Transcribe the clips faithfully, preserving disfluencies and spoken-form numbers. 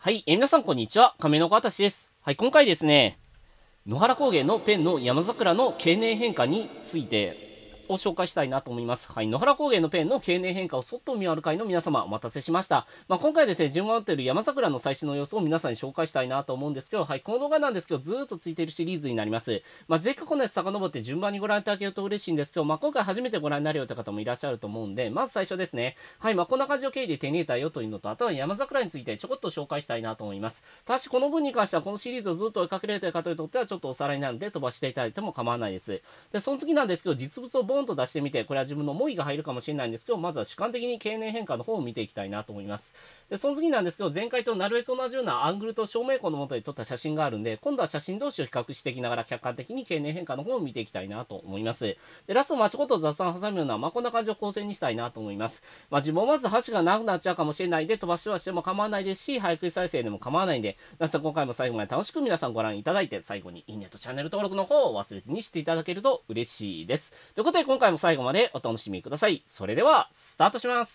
はい、えー皆さんこんにちは。亀の子あたしです。はい、今回ですね、野原高原のペンの山桜の経年変化についてを紹介したいなと思います。はい、野原高原のペンの経年変化をそっと見回る会の皆様、お待たせしました。まあ、今回ですね、順番を打っている山桜の最新の様子を皆さんに紹介したいなと思うんですけど、はい、この動画なんですけど、ずーっとついているシリーズになります。まあ、ぜひ過去のやつ遡って順番にご覧いただけると嬉しいんですけど、まあ、今回初めてご覧になるよという方もいらっしゃると思うんで、まず最初ですね、はい、まあ、こんな感じの経緯で手に入れたよというのと、あとは山桜についてちょこっと紹介したいなと思います。ただし、この分に関しては、このシリーズをずっと追いかけられている方にとっては、ちょっとおさらいになるので、飛ばしていただいても構わないです。で、その次なんですけど、実物をボーンと出してみて、これは自分の思いが入るかもしれないんですけど、まずは主観的に経年変化の方を見ていきたいなと思います。で、その次なんですけど、前回となるべく同じようなアングルと照明光のもとで撮った写真があるんで、今度は写真同士を比較していきながら客観的に経年変化の方を見ていきたいなと思います。で、ラストまちこと雑談を挟むような、まあ、こんな感じの構成にしたいなと思います。まあ、自分はまず箸が長くなっちゃうかもしれないんで、飛ばしはしても構わないですし、早送り再生でも構わないんで、ラスト今回も最後まで楽しく皆さんご覧いただいて、最後にいいねとチャンネル登録の方を忘れずにしていただけると嬉しいです。ということで、今回も最後までお楽しみください。それでは、スタートします。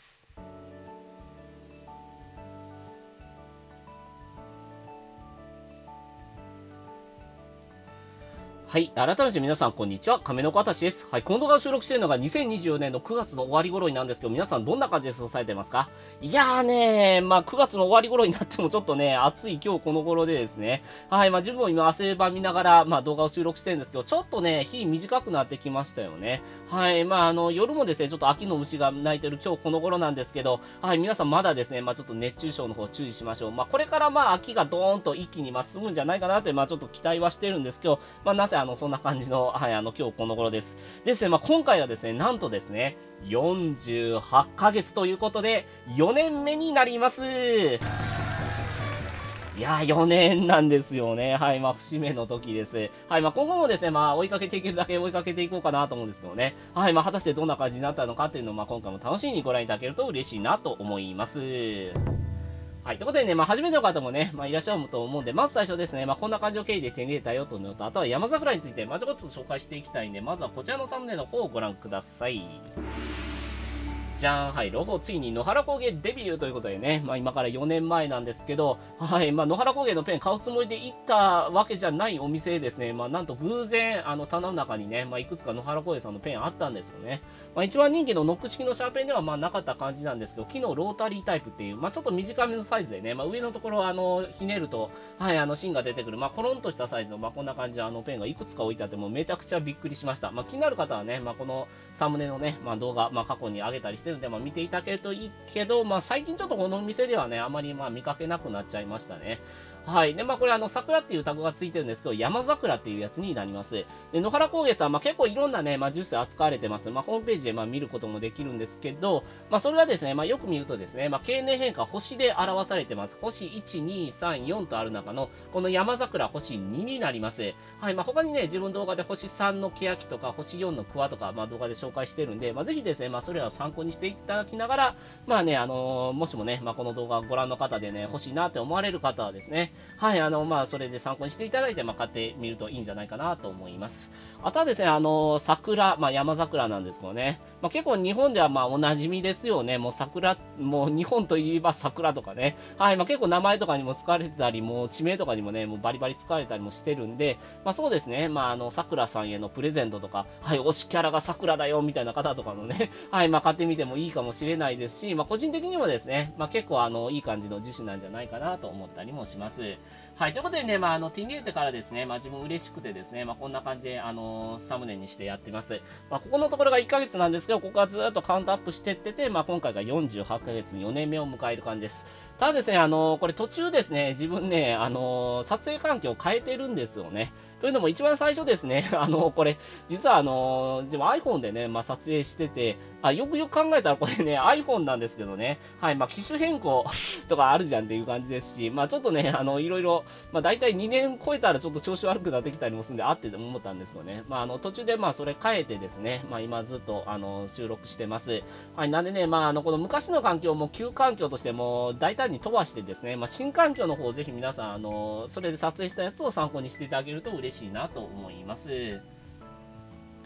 はい。改めて皆さん、こんにちは。亀の子あたしです。はい。この動画を収録しているのがにせんにじゅうよねんのくがつの終わり頃になんですけど、皆さんどんな感じで過ごされてますか？いやーねー、まあくがつの終わり頃になってもちょっとね、暑い今日この頃でですね。はい。まあ自分も今汗ばみながら、まあ動画を収録してるんですけど、ちょっとね、日短くなってきましたよね。はい。まああの、夜もですね、ちょっと秋の虫が鳴いてる今日この頃なんですけど、はい。皆さんまだですね、まあちょっと熱中症の方注意しましょう。まあこれからまあ秋がドーンと一気にまあ進むんじゃないかなって、まあちょっと期待はしてるんですけど、まあなぜあの、そんな感じの、はい、あの、今日この頃です。ですね、まあ、今回はですね、なんとですね、よんじゅうはちかげつということで、よねんめになります。いやー、よねんなんですよね。はい、まあ、節目の時です。はい、まあ、今後もですね、まあ、追いかけていけるだけ追いかけていこうかなと思うんですけどね。はい、まあ、果たしてどんな感じになったのかっていうのを、まあ、今回も楽しみにご覧いただけると嬉しいなと思います。はい。ということでね、まあ、初めての方もね、まあ、いらっしゃると思うんで、まず最初ですね、まあ、こんな感じの経緯で手に入れたよというのと、あとは山桜について、まあ、ちょっと紹介していきたいんで、まずはこちらのサムネの方をご覧ください。じゃーん、はい、ロゴ、ついに野原工芸デビューということでね、まあ今からよねんまえなんですけど、はい、まあ野原工芸のペン買うつもりで行ったわけじゃないお店ですね、まあなんと偶然、あの棚の中にね、まあいくつか野原工芸さんのペンあったんですよね。まあ一番人気のノック式のシャーペンではまあなかった感じなんですけど、木のロータリータイプっていう、まあちょっと短めのサイズでね、まあ上のところはあの、ひねると、はい、あの芯が出てくる、まあコロンとしたサイズの、まあこんな感じのあのペンがいくつか置いてあって、もうめちゃくちゃびっくりしました。まあ気になる方はね、まあこのサムネのね、まあ動画、まあ過去に上げたりしてるんで、まあ見ていただけるといいけど、まあ最近ちょっとこの店ではね、あまりまあ見かけなくなっちゃいましたね。はい。で、まあこれあの、桜っていうタグがついてるんですけど、山桜っていうやつになります。で、野原工芸さん、まあ結構いろんなね、まあジュース扱われてます。まあホームページでまあ見ることもできるんですけど、まあそれはですね、まあよく見るとですね、まあ経年変化星で表されてます。星いち、に、さん、よんとある中の、この山桜星にになります。はい。まあ他にね、自分動画で星さんの欅とか、星よんの桑とか、まあ動画で紹介してるんで、まあぜひですね、まあそれらを参考にしていただきながら、まあね、あのー、もしもね、まあこの動画をご覧の方でね、欲しいなって思われる方はですね、はい、あの、まあ、それで参考にしていただいて、まあ、買ってみるといいんじゃないかなと思います。あとはですね、あの、桜、まあ、山桜なんですけどね、まあ、結構日本ではまあ、おなじみですよね。もう桜、もう日本といえば桜とかね。はい、まあ、結構名前とかにも使われてたり、もう地名とかにもね、もうバリバリ使われたりもしてるんで、まあ、そうですね、まあ、あの、桜さんへのプレゼントとか、はい、推しキャラが桜だよ、みたいな方とかのね、はい、まあ、買ってみてもいいかもしれないですし、まあ、個人的にもですね、まあ、結構あの、いい感じの樹脂なんじゃないかなと思ったりもします。はい、ということでね、まあ、あの、手に入れてからですね、まあ、自分嬉しくてですね、まあ、こんな感じで、あのー、サムネにしてやってます。まあ、ここのところがいっかげつなんですけど、ここはずっとカウントアップしてってて、まあ、今回がよんじゅうはちかげつ、よねんめを迎える感じです。ただですね、あのー、これ途中ですね、自分ね、あのー、撮影環境を変えてるんですよね。というのも一番最初ですね、あの、これ、実はあの、自分 iPhone でね、まあ、撮影してて、あ、よくよく考えたらこれね、iPhone なんですけどね、はい、まあ、機種変更とかあるじゃんっていう感じですし、まあ、ちょっとね、あの、いろいろ、まあ、大体にねん超えたらちょっと調子悪くなってきたりもするんで、あって思ったんですけどね、まあ、あの、途中でまあ、それ変えてですね、まあ、今ずっと、あの、収録してます。はい、なんでね、まあ、あの、この昔の環境も旧環境としても、大胆に飛ばしてですね、まあ、新環境の方をぜひ皆さん、あの、それで撮影したやつを参考にしていただけると嬉しいなと思います。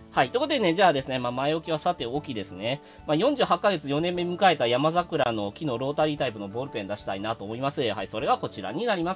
はい。ということでね、じゃあですね、まあ、前置きはさておきですね。まあ、よんじゅうはちかげつよねんめ迎えた山桜の木のロータリータイプのボールペン出したいなと思います。はい。それがこちらになります。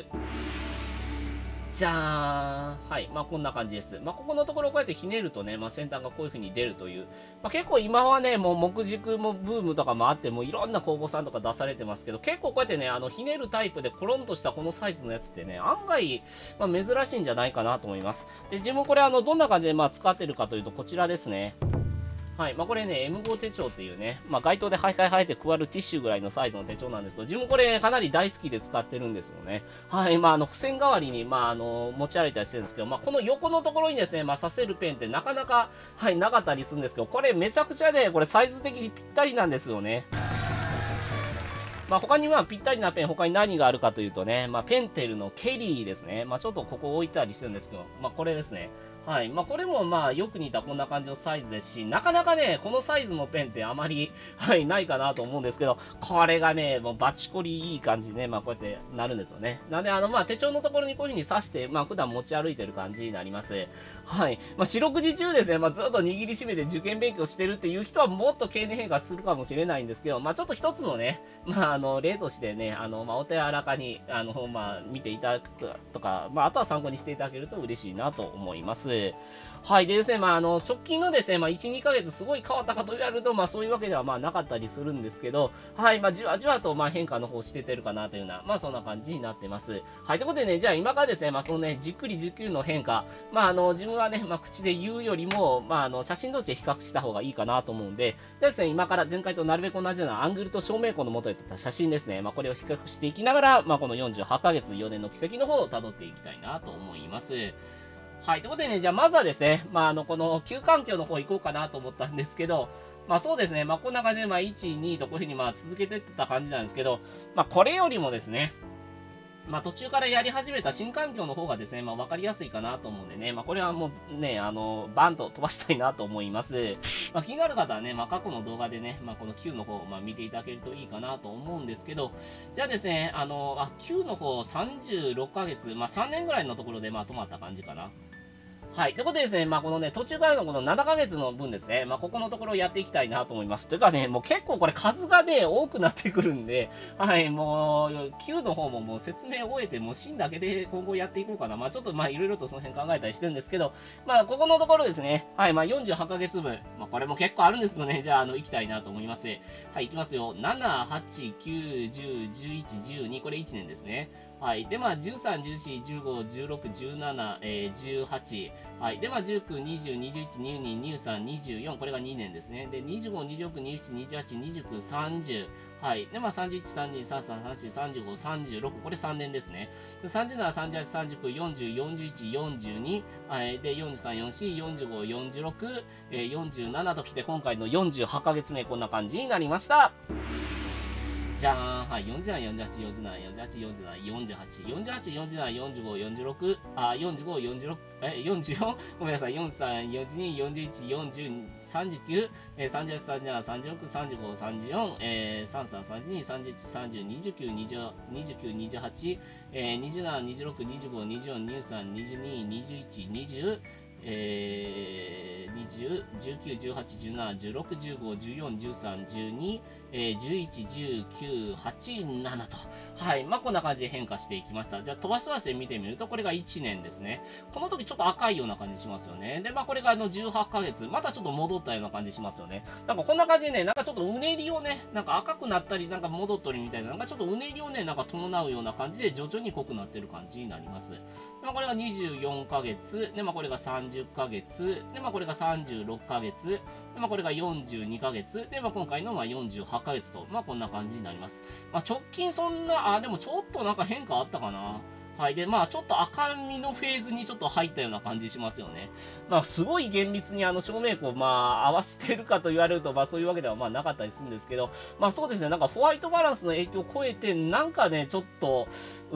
じゃーん。はい。まあ、こんな感じです。まあ、ここのところこうやってひねるとね、まあ、先端がこういう風に出るという。まあ、結構今はね、もう木軸もブームとかもあって、もういろんな工房さんとか出されてますけど、結構こうやってね、あの、ひねるタイプでコロンとしたこのサイズのやつってね、案外、まあ、珍しいんじゃないかなと思います。で、自分これあの、どんな感じでまあ、使ってるかというと、こちらですね。はい。まあ、これね、エムご 手帳っていうね、まあ、街頭でハイハイハイって配るティッシュぐらいのサイズの手帳なんですけど、自分これかなり大好きで使ってるんですよね。はい。まあ、あの、付箋代わりに、まあ、あの、持ち歩いたりしてるんですけど、まあ、この横のところにですね、まあ、刺せるペンってなかなか、はい、なかったりするんですけど、これめちゃくちゃね、これサイズ的にぴったりなんですよね。まあ、他にまあぴったりなペン、他に何があるかというとね、まあ、ペンテルのケリーですね。まあ、ちょっとここ置いたりしてるんですけど、まあ、これですね。はい。まあ、これもまあ、よく似たこんな感じのサイズですし、なかなかね、このサイズのペンってあまり、はい、ないかなと思うんですけど、これがね、もうバチコリいい感じでね、まあ、こうやってなるんですよね。なんで、あの、まあ、手帳のところにこういう風に刺して、まあ、普段持ち歩いてる感じになります。はい。まあ、四六時中ですね、まあ、ずっと握りしめて受験勉強してるっていう人はもっと経年変化するかもしれないんですけど、まあ、ちょっと一つのね、まあ、あの、例としてね、あの、まあ、お手柔らかに、あの、まあ、見ていただくとか、まあ、あとは参考にしていただけると嬉しいなと思います。はい。でですね、まあ、あの、直近のですね、まあ、いち、にかげつすごい変わったかと言われると、まあ、そういうわけでは、まあ、なかったりするんですけど、はい。まあ、じわじわと、まあ、変化の方しててるかなというような、まあ、そんな感じになってます。はい。ということでね、じゃあ今からですね、まあ、そのね、じっくりじっくりの変化、まあ、あの、自分はね、まあ、口で言うよりも、まあ、あの、写真同士で比較した方がいいかなと思うんで、でですね、今から前回となるべく同じようなアングルと照明光の元で撮った写真ですね、まあ、これを比較していきながら、まあ、このよんじゅうはちかげつよねんの軌跡の方を辿っていきたいなと思います。はい。ということでね、じゃあまずはですね、まあ、あの、この旧環境の方行こうかなと思ったんですけど、まあそうですね、まあこんな感じで、まあいち、にとこういうふうにまあ続けてってた感じなんですけど、まあこれよりもですね、まあ途中からやり始めた新環境の方がですね、まあ分かりやすいかなと思うんでね、まあこれはもうね、あの、バンと飛ばしたいなと思います。まあ気になる方はね、まあ過去の動画でね、まあこのきゅうの方、まあ見ていただけるといいかなと思うんですけど、じゃあですね、あの、あ、きゅうの方さんじゅうろっかげつ、まあさんねんぐらいのところでまあ止まった感じかな。はい。ということでですね、まあこのね、途中からのこのななかげつの分ですね、まあここのところをやっていきたいなと思います。というかね、もう結構これ数がね、多くなってくるんで、はい、もう、きゅうの方ももう説明を終えて、もう芯だけで今後やっていこうかな。まあちょっとまあいろいろとその辺考えたりしてるんですけど、まあここのところですね、はい、まあよんじゅうはちかげつぶん、まあこれも結構あるんですけどね、じゃああの、行きたいなと思います。はい、行きますよ。なな、はち、きゅう、じゅう、じゅういち、じゅうに、これいちねんですね。はい。で、まあ、じゅうさん、じゅうよん、じゅうご、じゅうろく、じゅうなな、えー、じゅうはち。はい。で、まあ、じゅうきゅう、にじゅう、にじゅういち、にじゅうに、にじゅうさん、にじゅうよん。これがにねんですね。で、にじゅうご、にじゅうろく、にじゅうなな、にじゅうはち、にじゅうきゅう、さんじゅう。はい。で、まあ、さんじゅういち、さんじゅうに、さんじゅうさん、さんじゅうよん、さんじゅうご、さんじゅうろく。これさんねんですね。でさんじゅうなな、さんじゅうはち、さんじゅうきゅう、よんじゅう、よんじゅういち、よんじゅうに。はい。で、よんじゅうさん、よんじゅうよん、よんじゅうご、よんじゅうろく、えー、よんじゅうななときて、今回のよんじゅうはちかげつめ、こんな感じになりました。じゃーん。はい。よんじゅうなな、よんじゅうはち、よんじゅうなな、よんじゅうはち、よんじゅうなな、よんじゅうはち、よんじゅうはち、よんじゅうなな、よんじゅうご、よんじゅうろく、あ、よんじゅうご、よんじゅうろく、え、よんじゅうよん、ごめんなさい、よんじゅうさん、よんじゅうに、よんじゅういち、よんじゅう、さんじゅうきゅう、えー、さんじゅうはち、さんじゅうなな、さんじゅうろく、さんじゅうご、さんじゅうよん、えー、さんじゅうさん、さんじゅうに、さんじゅういち、さんじゅう、にじゅうきゅう、にじゅう、にじゅうきゅう、にじゅうはち、えー、にじゅうなな、にじゅうろく、にじゅうご、にじゅうよん、にじゅうさん、にじゅうに、にじゅういち、にじゅう、えー、にじゅう、じゅうきゅう、じゅうはち、じゅうなな、じゅうろく、じゅうご、じゅうよん、じゅうさん、じゅうに、えー、じゅういち、じゅうきゅう、はち、ななと。はい。まあ、こんな感じで変化していきました。じゃあ、飛ばし飛ばして見てみると、これがいちねんですね。この時ちょっと赤いような感じしますよね。で、まあ、これがあのじゅうはちかげつ、またちょっと戻ったような感じしますよね。なんかこんな感じでね、なんかちょっとうねりをね、なんか赤くなったり、なんか戻ったりみたいな、なんかちょっとうねりをね、なんか伴うような感じで徐々に濃くなってる感じになります。で、まあ、これがにじゅうよんかげつ、で、まあ、これがさんじゅっかげつ、で、まあ、これがさんじゅうろっかげつ、で、まあ、これがよんじゅうにかげつ、で、まあ、今回のまあよんじゅうはちかげつと、まあ、こんな感じになります。まあ、直近そんな、あ、でもちょっとなんか変化あったかな。はい。で、まあ、ちょっと赤みのフェーズにちょっと入ったような感じしますよね。まあ、すごい厳密にあの、照明光、まあ、合わせてるかと言われると、まあ、そういうわけではまあ、なかったりするんですけど、まあ、そうですね。なんか、ホワイトバランスの影響を超えて、なんかね、ちょっと、うん、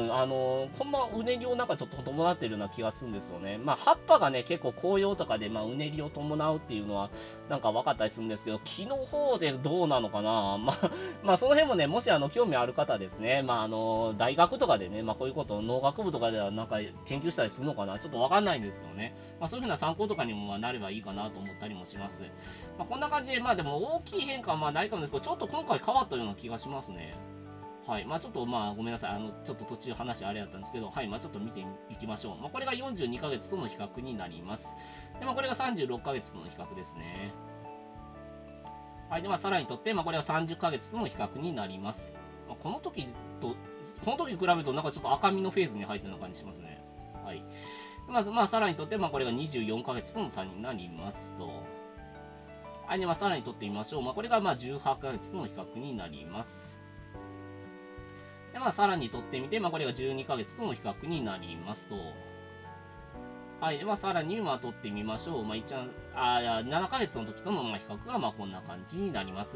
あの、ほんま、うねりをなんかちょっと伴ってるような気がするんですよね。まあ、葉っぱがね、結構紅葉とかで、まあ、うねりを伴うっていうのは、なんか分かったりするんですけど、木の方でどうなのかな。まあ、まあ、その辺もね、もしあの、興味ある方ですね、まあ、あの、大学とかでね、まあ、こういうことと農学部とかではなんか研究したりするのかな、ちょっとわかんないんですけどね。まあ、そういうふうな参考とかにもまあなればいいかなと思ったりもします。まあ、こんな感じで、まあでも大きい変化はまあないかもですけど、ちょっと今回変わったような気がしますね。はい。まあちょっとまあごめんなさい。あの、ちょっと途中話あれだったんですけど、はい。まあちょっと見ていきましょう。まあこれがよんじゅうにかげつとの比較になります。で、まあこれがさんじゅうろっかげつとの比較ですね。はい。で、まあさらにとって、まあこれがさんじゅっかげつとの比較になります。まあ、この時と、この時比べるとなんかちょっと赤みのフェーズに入ってるような感じしますね。はい。まず、まあさらにとって、まあこれがにじゅうよんかげつとの差になりますと。はい。で、まあさらにとってみましょう。まあこれがまあじゅうはちかげつとの比較になります。で、まあさらにとってみて、まあこれがじゅうにかげつとの比較になりますと。はい。で、まあさらにまあ取ってみましょう。まあ一応、あななかげつの時とのまあ比較がまあこんな感じになります。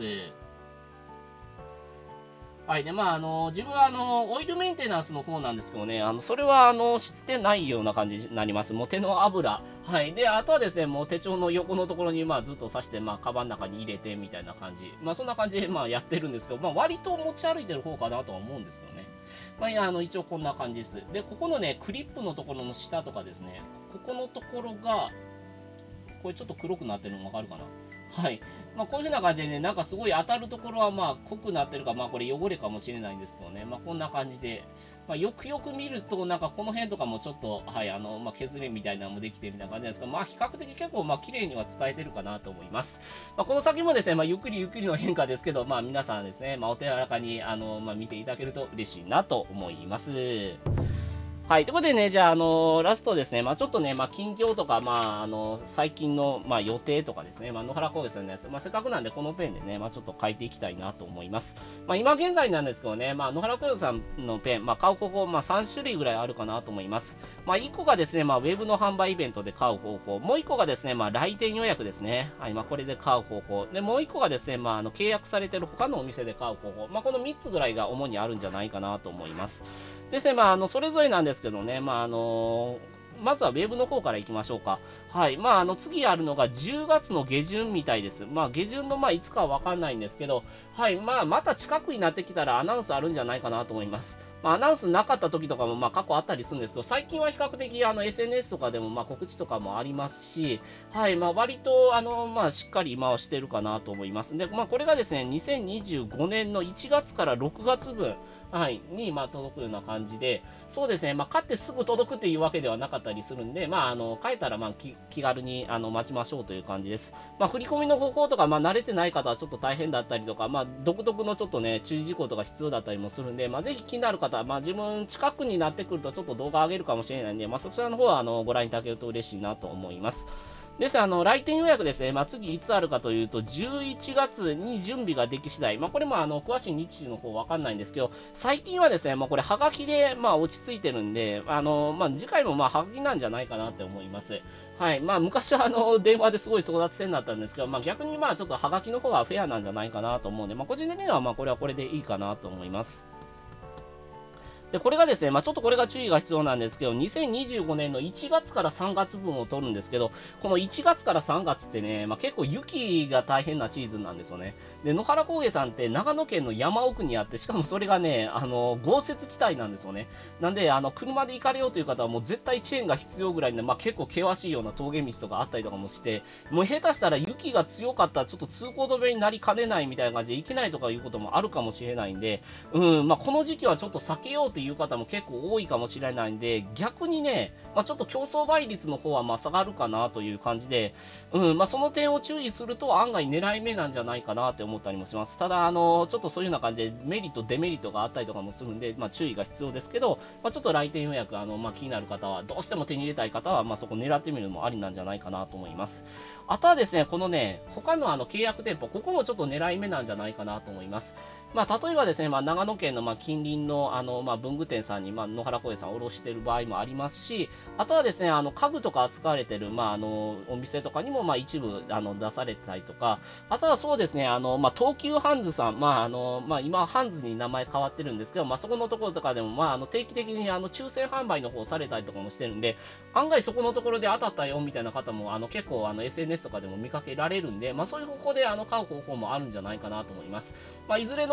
はい。で、まあ、あの、自分は、あの、オイルメンテナンスの方なんですけどね、あの、それは、あの、してないような感じになります。もう手の油。はい。で、あとはですね、もう手帳の横のところに、まあ、ずっと刺して、まあ、カバンの中に入れて、みたいな感じ。まあ、そんな感じで、まあ、やってるんですけど、まあ、割と持ち歩いてる方かなとは思うんですけどね。まあ、いや、あの、一応こんな感じです。で、ここのね、クリップのところの下とかですね、ここのところが、これちょっと黒くなってるのわかるかな？はい。まあ、こういう風な感じでね、なんかすごい当たるところはまあ濃くなってるか、まあこれ汚れかもしれないんですけどね。まあこんな感じで、まあよくよく見ると、なんかこの辺とかもちょっと、はい、あの、まあ削れみたいなのもできてみたいな感じなんですけど、まあ比較的結構まあ綺麗には使えてるかなと思います。まあこの先もですね、まあゆっくりゆっくりの変化ですけど、まあ皆さんですね、まあお手柔らかに、あの、まあ見ていただけると嬉しいなと思います。はい。ということでね、じゃあ、あのー、ラストですね、まあちょっとね、まあ近況とか、まああのー、最近の、まあ予定とかですね、まあ野原工業さんのやつ、まあせっかくなんでこのペンでね、まあちょっと書いていきたいなと思います。まあ今現在なんですけどね、まあ野原工業さんのペン、まあ買う方法、まあさんしゅるいぐらいあるかなと思います。まあいっこがですね、まあウェブの販売イベントで買う方法、もういっこがですね、まあ来店予約ですね。はい、まあこれで買う方法。で、もういっこがですね、まああの契約されてる他のお店で買う方法。まあこのみっつぐらいが主にあるんじゃないかなと思います。ですね、まああの、それぞれなんですけどね、まああの、まずはウェブの方からいきましょうか。はい。まあ、あの、次あるのがじゅうがつの下旬みたいです。まあ、下旬の、まあ、いつかはわかんないんですけど、はい。まあ、また近くになってきたらアナウンスあるんじゃないかなと思います。まあ、アナウンスなかった時とかも、まあ、過去あったりするんですけど、最近は比較的、あの、エスエヌエス とかでも、まあ、告知とかもありますし、はい。まあ、割と、あの、まあ、しっかり今はしてるかなと思います。で、まあ、これがですね、にせんにじゅうごねんのいちがつからろくがつぶん、はい、に、まあ、届くような感じで、そうですね、まあ、買ってすぐ届くっていうわけではなかったりするんで、まあ、あの、買えたら、まあ、気軽に、あの、待ちましょうという感じです。まあ、振り込みの方法とか、まあ、慣れてない方はちょっと大変だったりとか、まあ、独特のちょっとね、注意事項とか必要だったりもするんで、まあ、ぜひ気になる方は、まあ、自分近くになってくるとちょっと動画上げるかもしれないんで、まあ、そちらの方は、あの、ご覧いただけると嬉しいなと思います。ですあの、来店予約ですね。まあ、次いつあるかというと、じゅういちがつに準備ができ次第。まあ、これもあの、詳しい日時の方わかんないんですけど、最近はですね、まあ、これ、はがきで、まあ、落ち着いてるんで、あの、まあ、次回もまあ、はがきなんじゃないかなって思います。はい。まあ、昔はあの、電話ですごい争奪戦だったんですけど、まあ、逆にまあ、ちょっとはがきの方がフェアなんじゃないかなと思うんで、まあ、個人的にはまあ、これはこれでいいかなと思います。で、これがですね、まあちょっとこれが注意が必要なんですけど、にせんにじゅうごねんのいちがつからさんがつぶんを取るんですけど、このいちがつからさんがつってね、まあ結構雪が大変なシーズンなんですよね。で、野原高原さんって長野県の山奥にあって、しかもそれがね、あの、豪雪地帯なんですよね。なんで、あの、車で行かれようという方はもう絶対チェーンが必要ぐらいで、まあ結構険しいような峠道とかあったりとかもして、もう下手したら雪が強かったらちょっと通行止めになりかねないみたいな感じで行けないとかいうこともあるかもしれないんで、うん、まあこの時期はちょっと避けようという方も結構多いかもしれないんで、逆にね、まあ、ちょっと競争倍率の方はまあ下がるかなという感じで、うん、まあその点を注意すると案外狙い目なんじゃないかなって思ったりもします。ただ、あの、ちょっとそういうような感じでメリット、デメリットがあったりとかもするんで、まあ注意が必要ですけど、まあちょっと来店予約、あの、まあ気になる方は、どうしても手に入れたい方は、まあそこ狙ってみるのもありなんじゃないかなと思います。あとはですね、このね、他のあの契約店舗、ここもちょっと狙い目なんじゃないかなと思います。まあ、例えばですね、まあ、長野県のまあ近隣のあの、まあ、文具店さんに、まあ、野原小屋さんを卸している場合もありますし、あとはですね、あの家具とか扱われている、まあ、あのお店とかにもまあ一部あの出されてたりとか、あとはそうですね、あのまあ、東急ハンズさん、まああのまあ、今、ハンズに名前変わってるんですけど、まあ、そこのところとかでも、まあ、あの定期的にあの抽選販売の方されたりとかもしてるんで、案外そこのところで当たったよみたいな方もあの結構あの エスエヌエス とかでも見かけられるんで、まあ、そういう方法であの買う方法もあるんじゃないかなと思います。まあ、いずれの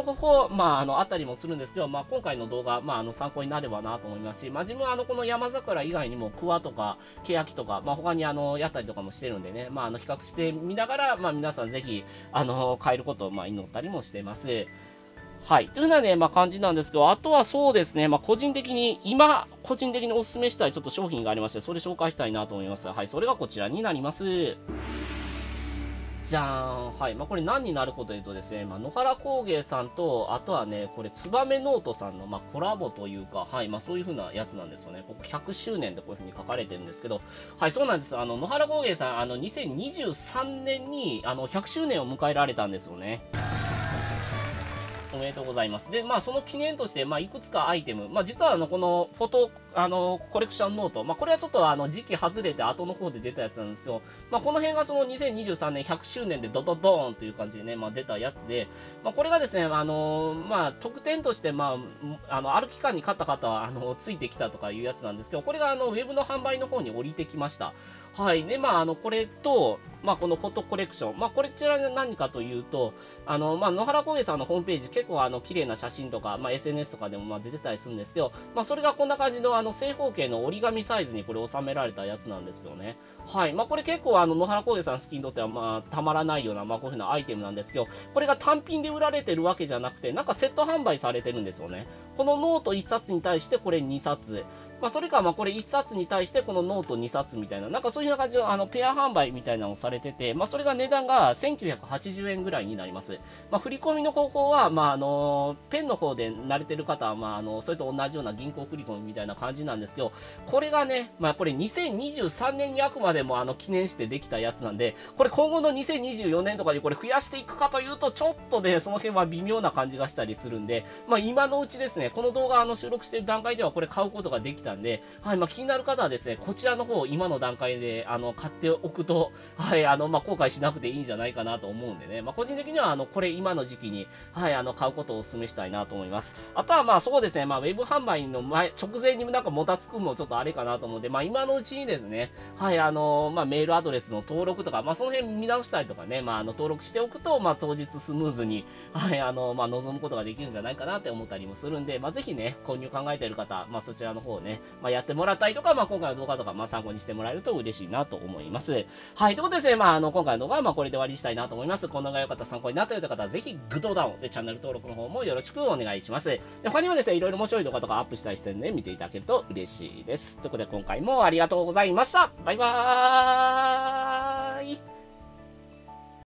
方法、まあ、あの、あったりもするんですけど、まあ、今回の動画、まあ、あの、参考になればなと思いますし、まあ、自分は、あの、この山桜以外にも、桑とか、欅とか、まあ、他に、あの、やったりとかもしてるんでね、まあ、あの、比較してみながら、まあ、皆さんぜひ、あの、変えることを、まあ、祈ったりもしてます。はい。というふうなね、まあ、感じなんですけど、あとはそうですね、まあ、個人的に、今、個人的にお勧めしたいちょっと商品がありまして、それ紹介したいなと思います。はい。それがこちらになります。じゃーん。はい。まあ、これ何になるかというとですね、まあ、野原工芸さんと、あとはね、これ、ツバメノートさんの、まあ、コラボというか、はい。まあ、そういう風なやつなんですよね。ここひゃくしゅうねんでこういう風に書かれてるんですけど、はい、そうなんです。あの、野原工芸さん、あの、にせんにじゅうさんねんに、あの、ひゃくしゅうねんを迎えられたんですよね。おめでとうございます。で、まあ、その記念として、まあ、いくつかアイテム、まあ、実は、あの、このフォト、あの、コレクションノート、まあ、これはちょっと、あの、時期外れて後の方で出たやつなんですけど、まあ、この辺がそのにせんにじゅうさんねんひゃくしゅうねんでドドドーンという感じでね、まあ、出たやつで、まあ、これがですね、あの、まあ、特典として、まあ、あの、ある期間に買った方は、あの、ついてきたとかいうやつなんですけど、これが、あの、ウェブの販売の方に降りてきました。はい。で、まあ、あの、これと、まあ、このフォトコレクション。まあ、こちらが何かというと、あの、まあ、野原工芸さんのホームページ、結構、あの、綺麗な写真とか、まあ、エスエヌエス とかでも、まあ、出てたりするんですけど、まあ、それがこんな感じの、あの、正方形の折り紙サイズにこれ収められたやつなんですけどね。はい。まあ、これ結構、あの、野原工芸さん好きにとっては、まあ、たまらないような、まあ、こういうふうなアイテムなんですけど、これが単品で売られてるわけじゃなくて、なんかセット販売されてるんですよね。このノートいっさつに対してこれにさつ。まあ、それか、まあ、これいっさつに対してこのノートにさつみたいな、なんかそういう感じの、あの、ペア販売みたいなのをされてて、まあ、それが値段がせんきゅうひゃくはちじゅうえんぐらいになります。まあ、振り込みの方法は、まあ、あの、ペンの方で慣れてる方は、まあ、あの、それと同じような銀行振り込みみたいな感じなんですけど、これがね、まあ、これにせんにじゅうさんねんにあくまでも、あの、記念してできたやつなんで、これ今後のにせんにじゅうよねんとかにこれ増やしていくかというと、ちょっとね、その辺は微妙な感じがしたりするんで、まあ、今のうちですね、この動画、あの、収録している段階ではこれ買うことができたんで、はい、まあ、気になる方はですね、こちらの方、今の段階で、あの、買っておくと、はい、あの、まあ、後悔しなくていいんじゃないかなと思うんでね、まあ、個人的には、あの、これ今の時期に、はい、あの、買うことをお勧めしたいなと思います。あとは、まあ、そうですね、まあ、ウェブ販売の前、直前になんかもたつくのもちょっとあれかなと思うんで、まあ、今のうちにですね、はい、あの、まあ、メールアドレスの登録とか、まあ、その辺見直したりとかね、まあ、あの、登録しておくと、まあ、当日スムーズに、はい、あの、まあ、望むことができるんじゃないかなって思ったりもするんで、まあ、ぜひね、購入考えている方、まあ、そちらの方をね、まあ、やってもらったりとか、まあ、今回の動画とか、まあ、参考にしてもらえると嬉しいなと思います。はい、ということでですね、まあ、あの、今回の動画は、まあ、これで終わりにしたいなと思います。この動画が良かった参考になったよという方は、ぜひ、グッドボタンで、チャンネル登録の方もよろしくお願いします。で、他にもですね、いろいろ面白い動画とかアップしたりしてるんで、見ていただけると嬉しいです。ということで、今回もありがとうございました。バイバーイ。